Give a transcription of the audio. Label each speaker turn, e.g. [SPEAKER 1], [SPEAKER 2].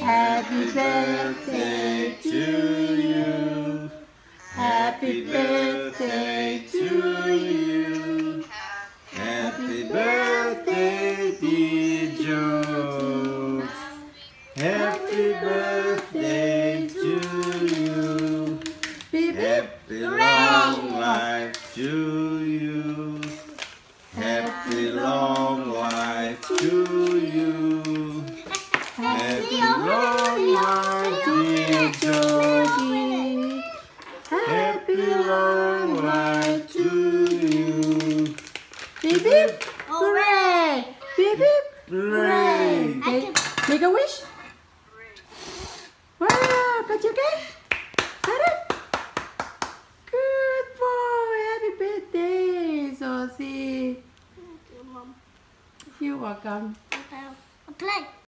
[SPEAKER 1] Happy birthday to you. Happy birthday to you. Happy birthday, dear George. Happy birthday to you. Happy long life to you. Happy long life to you. Happy long life, dear Georgie. Happy long life to you. Beep beep, hooray! Beep beep, hooray! Make a wish. Wow, got your cake? Got it? Good boy. Happy birthday, Sosie.
[SPEAKER 2] Thank you, Mom.
[SPEAKER 1] You're welcome.
[SPEAKER 2] Okay, I'll play.